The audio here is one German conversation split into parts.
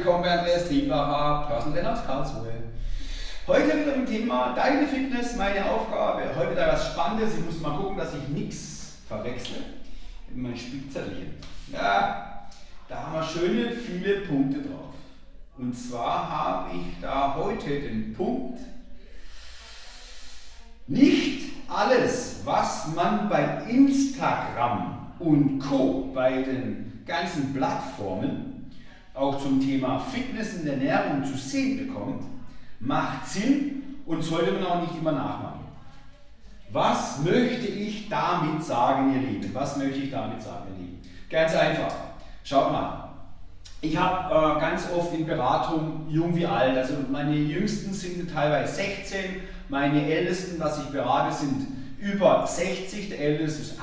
willkommen bei Andreas Trieblacher, Personal Trainer aus Karlsruhe. Heute wieder im Thema Deine Fitness, meine Aufgabe. Heute wieder was Spannendes. Ich muss mal gucken, dass ich nichts verwechsle mit meinem Spickzettelchen. Ja, da haben wir schöne viele Punkte drauf. Und zwar habe ich da heute den Punkt: Nicht alles, was man bei Instagram und Co. bei den ganzen Plattformen auch zum Thema Fitness und Ernährung zu sehen bekommt, macht Sinn und sollte man auch nicht immer nachmachen. Was möchte ich damit sagen, ihr Lieben? Was möchte ich damit sagen, ihr Lieben? Ganz einfach. Schaut mal. Ich habe ganz oft in Beratung jung wie alt, also meine Jüngsten sind teilweise 16, meine Ältesten, was ich berate, sind über 60, der Älteste ist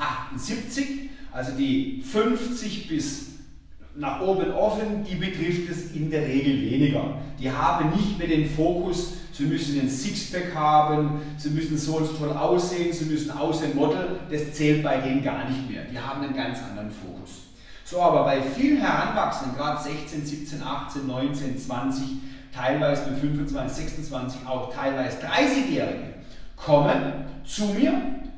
78, also die 50 bis nach oben offen, die betrifft es in der Regel weniger. Die haben nicht mehr den Fokus, sie müssen ein Sixpack haben, sie müssen so und so toll aussehen, sie müssen aussehen Model, das zählt bei denen gar nicht mehr. Die haben einen ganz anderen Fokus. So, aber bei vielen Heranwachsenden, gerade 16, 17, 18, 19, 20, teilweise mit 25, 26, auch teilweise 30-Jährige, kommen zu mir,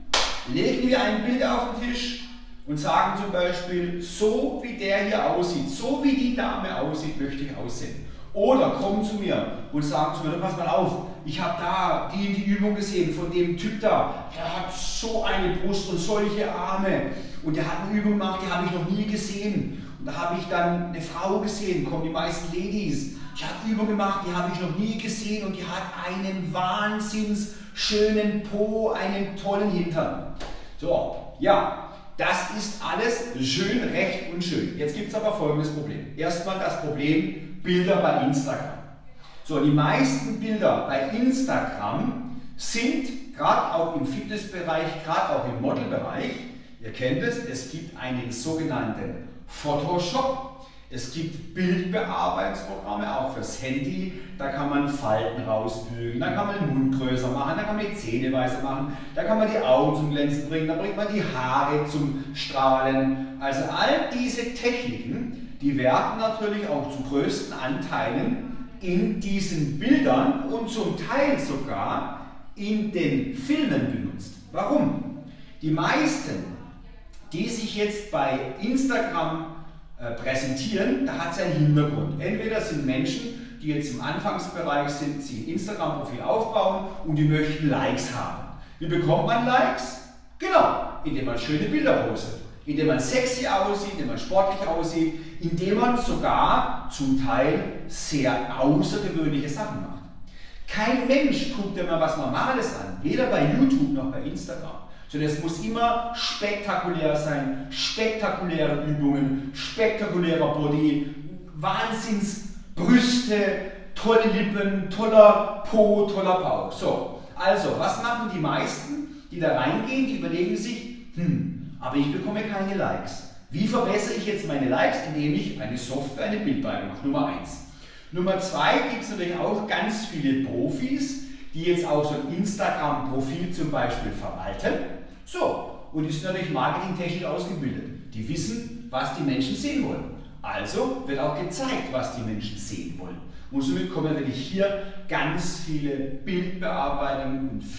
legen mir ein Bild auf den Tisch und sagen zum Beispiel, so wie der hier aussieht, so wie die Dame aussieht, möchte ich aussehen. Oder kommen zu mir und sagen zu mir, pass mal auf, ich habe da die Übung gesehen von dem Typ da, der hat so eine Brust und solche Arme und der hat eine Übung gemacht, die habe ich noch nie gesehen. Und da habe ich dann eine Frau gesehen, kommen die meisten Ladies, die hat eine Übung gemacht, die habe ich noch nie gesehen und die hat einen wahnsinns schönen Po, einen tollen Hintern. So, ja. Das ist alles schön, recht und schön. Jetzt gibt es aber folgendes Problem. Erstmal das Problem Bilder bei Instagram. So, die meisten Bilder bei Instagram sind, gerade auch im Fitnessbereich, gerade auch im Modelbereich, ihr kennt es, es gibt einen sogenannten Photoshop. Es gibt Bildbearbeitungsprogramme, auch fürs Handy, da kann man Falten rausbügeln, da kann man den Mund größer machen, da kann man die Zähne weißer machen, da kann man die Augen zum Glänzen bringen, da bringt man die Haare zum Strahlen. Also all diese Techniken, die werden natürlich auch zu größten Anteilen in diesen Bildern und zum Teil sogar in den Filmen benutzt. Warum? Die meisten, die sich jetzt bei Instagram präsentieren, da hat es einen Hintergrund. Entweder sind Menschen, die jetzt im Anfangsbereich sind, sie ein Instagram-Profil aufbauen und die möchten Likes haben. Wie bekommt man Likes? Genau, indem man schöne Bilder postet, indem man sexy aussieht, indem man sportlich aussieht, indem man sogar zum Teil sehr außergewöhnliche Sachen macht. Kein Mensch guckt immer was Normales an, weder bei YouTube noch bei Instagram. Sondern es muss immer spektakulär sein, spektakuläre Übungen, spektakulärer Body, Wahnsinnsbrüste, tolle Lippen, toller Po, toller Bauch. So, also, was machen die meisten, die da reingehen? Die überlegen sich, aber ich bekomme keine Likes. Wie verbessere ich jetzt meine Likes? Indem ich eine Software, eine Bildbearbeitung mache, Nummer 1. Nummer 2 gibt es natürlich auch ganz viele Profis, die jetzt auch so ein Instagram-Profil zum Beispiel verwalten. So, und die sind natürlich marketingtechnisch ausgebildet. Die wissen, was die Menschen sehen wollen. Also wird auch gezeigt, was die Menschen sehen wollen. Und somit kommen natürlich hier ganz viele Bildbearbeitungen und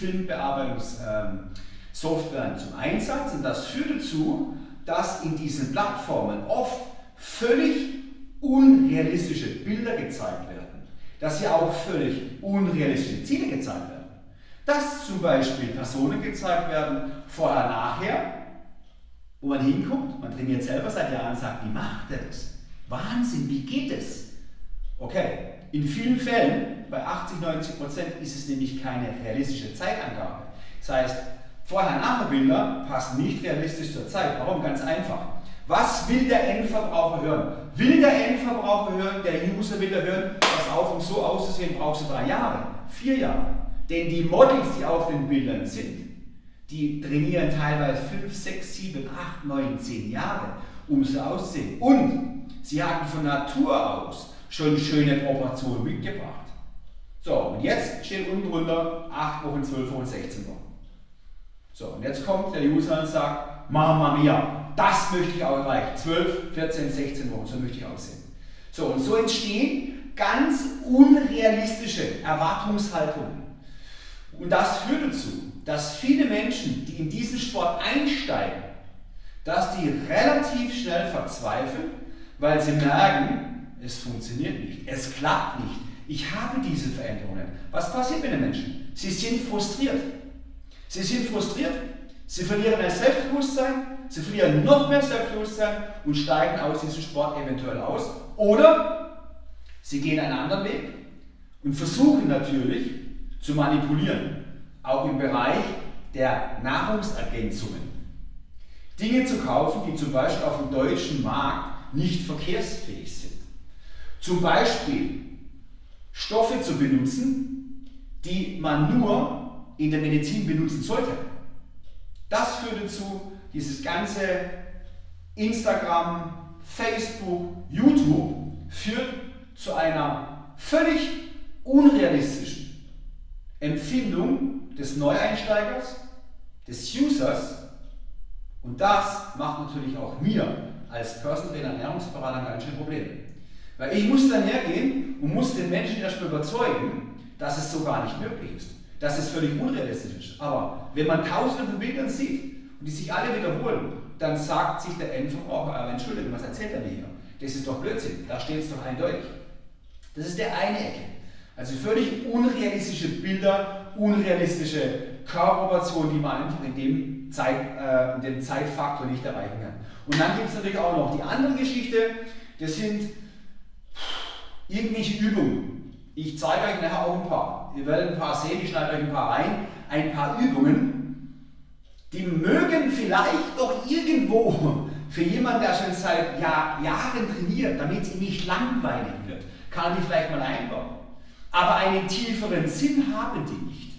Filmbearbeitungssoftware zum Einsatz. Und das führt dazu, dass in diesen Plattformen oft völlig unrealistische Bilder gezeigt werden. Dass hier auch völlig unrealistische Ziele gezeigt werden. Dass zum Beispiel Personen gezeigt werden, vorher, nachher, wo man hinguckt, man trainiert selber seit Jahren und sagt, wie macht er das? Wahnsinn, wie geht es? Okay, in vielen Fällen, bei 80–90% ist es nämlich keine realistische Zeitangabe. Das heißt, Vorher-Nachher-Bilder passen nicht realistisch zur Zeit. Warum? Ganz einfach. Was will der Endverbraucher hören? Will der Endverbraucher hören, der User will hören, pass auf, um so auszusehen, brauchst du 3 Jahre, 4 Jahre. Denn die Models, die auf den Bildern sind, die trainieren teilweise 5, 6, 7, 8, 9, 10 Jahre, um so auszusehen. Und sie hatten von Natur aus schon schöne Proportionen mitgebracht. So, und jetzt steht unten drunter 8 Wochen, 12 Wochen, 16 Wochen. So, und jetzt kommt der User und sagt, Mama mia, das möchte ich auch erreichen. 12, 14, 16 Wochen, so möchte ich aussehen. So, und so entstehen ganz unrealistische Erwartungshaltungen. Und das führt dazu, dass viele Menschen, die in diesen Sport einsteigen, dass die relativ schnell verzweifeln, weil sie merken, es funktioniert nicht, es klappt nicht, ich habe diese Veränderungen. Was passiert mit den Menschen? Sie sind frustriert. Sie sind frustriert, sie verlieren das Selbstbewusstsein, sie verlieren noch mehr Selbstbewusstsein und steigen aus diesem Sport eventuell aus. Oder sie gehen einen anderen Weg und versuchen natürlich zu manipulieren, auch im Bereich der Nahrungsergänzungen. Dinge zu kaufen, die zum Beispiel auf dem deutschen Markt nicht verkehrsfähig sind. Zum Beispiel Stoffe zu benutzen, die man nur in der Medizin benutzen sollte. Das führt dazu, dieses ganze Instagram, Facebook, YouTube führt zu einer völlig unrealistischen Empfindung des Neueinsteigers, des Users, und das macht natürlich auch mir als Personal Trainer, Ernährungsberater ganz schön Probleme. Weil ich muss dann hergehen und muss den Menschen erstmal überzeugen, dass es so gar nicht möglich ist, dass es völlig unrealistisch ist. Aber wenn man tausende von Bildern sieht und die sich alle wiederholen, dann sagt sich der Endverbraucher, aber Entschuldigung, was erzählt er mir hier? Das ist doch Blödsinn, da steht es doch eindeutig. Das ist der eine Ecke. Also völlig unrealistische Bilder, unrealistische Körperproportionen, die man einfach in dem Zeitfaktor nicht erreichen kann. Und dann gibt es natürlich auch noch die andere Geschichte, das sind irgendwelche Übungen. Ich zeige euch nachher auch ein paar. Ihr werdet ein paar sehen, ich schneide euch ein paar rein. Ein paar Übungen, die mögen vielleicht doch irgendwo für jemanden, der schon seit Jahren trainiert, damit es ihm nicht langweilig wird, kann er die vielleicht mal einbauen. Aber einen tieferen Sinn haben die nicht.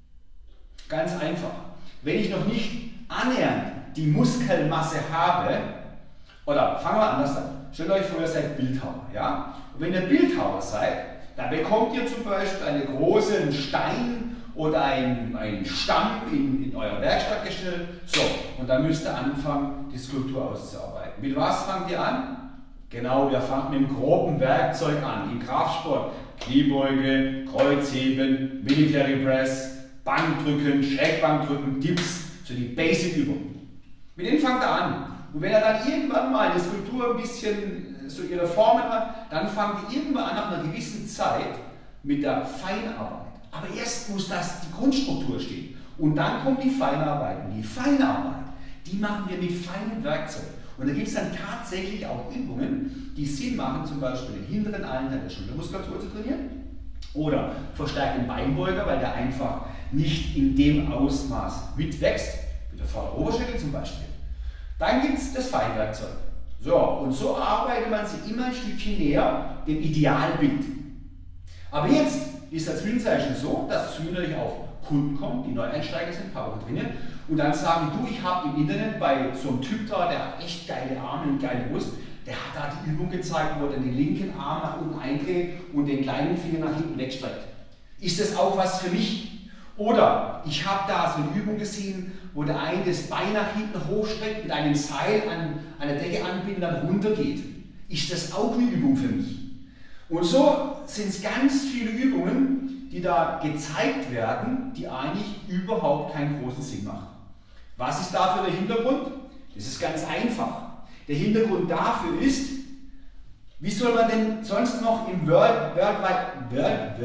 Ganz einfach. Wenn ich noch nicht annähernd die Muskelmasse habe, oder fangen wir anders an. Stellt euch vor, ihr seid Bildhauer. Ja? Und wenn ihr Bildhauer seid, dann bekommt ihr zum Beispiel einen großen Stein oder einen Stamm in eurer Werkstatt gestellt. So, und dann müsst ihr anfangen, die Skulptur auszuarbeiten. Mit was fangt ihr an? Genau, wir fangen mit einem groben Werkzeug an. Im Kraftsport Kniebeuge, Kreuzheben, Military Press, Bankdrücken, Schrägbankdrücken, Dips, so die Basic-Übungen. Mit denen fangt ihr an. Und wenn er dann irgendwann mal die Skulptur ein bisschen so ihre Formen hat, dann fangt ihr irgendwann an, nach einer gewissen Zeit mit der Feinarbeit. Aber erst muss das die Grundstruktur stehen. Und dann kommt die Feinarbeit. Und die Feinarbeit, die machen wir mit feinen Werkzeugen. Und da gibt es dann tatsächlich auch Übungen, die Sinn machen, zum Beispiel den hinteren Anteil der Schultermuskulatur zu trainieren. Oder verstärkten Beinbeuger, weil der einfach nicht in dem Ausmaß mitwächst, wie der vordere Oberschenkel zum Beispiel. Dann gibt es das Feinwerkzeug. So, und so arbeitet man sich immer ein Stückchen näher dem Idealbild. Aber jetzt ist das Zwischenzeichen so, dass zu mir natürlich auch Kunden kommen, die Neueinsteiger sind, ein paar Wochen trainieren, und dann sagen, du, ich habe im Internet bei so einem Typ da, der hat echt geile Arme und geile Brust, der hat da die Übung gezeigt, wo er den linken Arm nach unten eindreht und den kleinen Finger nach hinten wegstreckt. Ist das auch was für mich? Oder ich habe da so eine Übung gesehen, wo der eine das Bein nach hinten hochstreckt, mit einem Seil an der Decke anbindet und dann runtergeht. Ist das auch eine Übung für mich? Und so sind es ganz viele Übungen, die da gezeigt werden, die eigentlich überhaupt keinen großen Sinn machen. Was ist dafür der Hintergrund? Das ist ganz einfach. Der Hintergrund dafür ist, wie soll man denn sonst noch im World Wide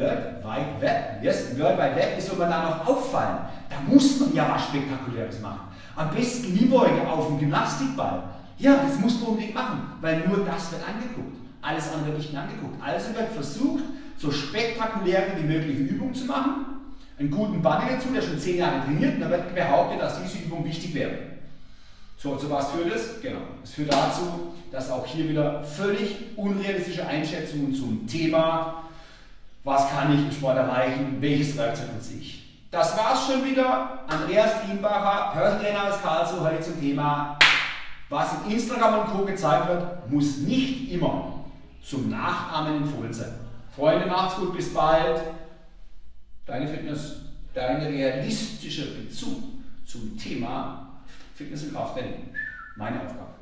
Web, wie soll man da noch auffallen? Da muss man ja was Spektakuläres machen. Am besten Kniebeuge auf dem Gymnastikball. Ja, das muss man unbedingt machen, weil nur das wird angeguckt. Alles andere wird nicht mehr angeguckt. Also wird versucht, so spektakuläre wie mögliche Übungen zu machen. Einen guten Buddy dazu, der schon 10 Jahre trainiert, und dann wird behauptet, dass diese Übung wichtig wäre. So, zu was führt es? Genau. Es führt dazu, dass auch hier wieder völlig unrealistische Einschätzungen zum Thema, was kann ich im Sport erreichen, welches Werkzeug nutze ich. Das war's schon wieder. Andreas Dienbacher, Personal Trainer aus Karlsruhe, heute zum Thema, was in Instagram und Co. gezeigt wird, muss nicht immer zum Nachahmen empfohlen sein. Freunde, macht's gut, bis bald. Deine Fitness, dein realistischer Bezug zum Thema Fitness und Krafttraining. Meine Aufgabe.